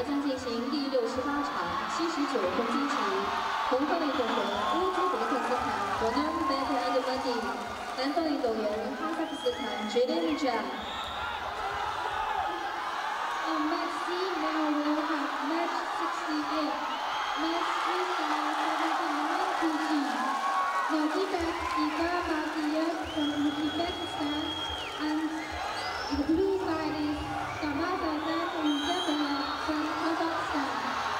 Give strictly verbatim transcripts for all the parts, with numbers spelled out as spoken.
台将进行第六十八场七十九公斤级红方运动员乌兹别克斯坦 Ronalbek Edvadi， 蓝方运动员哈萨克斯坦 Jilin Jam。On match C now we'll have match sixty-eight, match freestyle seventy-nine kilograms. Nurkibek Igabagiev from Uzbekistan, and the blue side is Gamazazan Uzbekistan from Kazakhstan.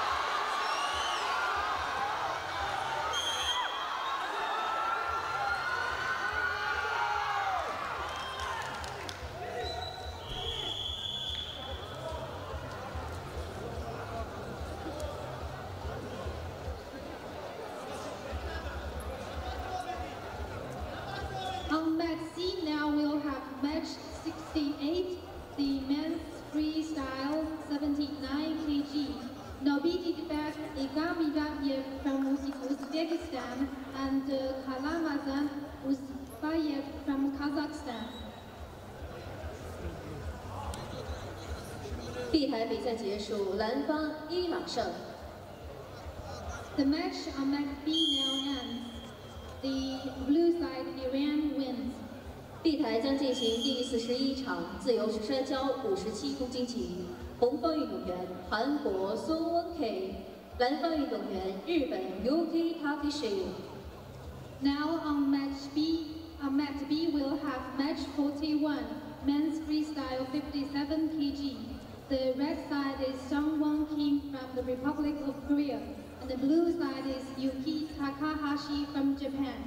On match C now we'll have match sixty-eight, the men's freestyle seventy-nine kilograms. Nurkibek Igabagiev from Uzbekistan and uh, Kalamazan Uzbayev from Kazakhstan. B台比赛结束，蓝方伊朗胜。The match on match B now ends. The blue side Iran wins. B 台将进行第四十一场自由式摔跤五十七公斤级，红方运动员韩国孙温 K， 蓝方运动员日本 Yuki Takeshi。Now on match B, on match B we'll have match forty-one, men's freestyle fifty-seven kilograms. The red side is Sungwon Kim from the Republic of Korea, and the blue side is Yuki Takahashi from Japan.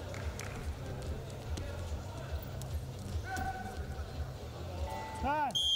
Time.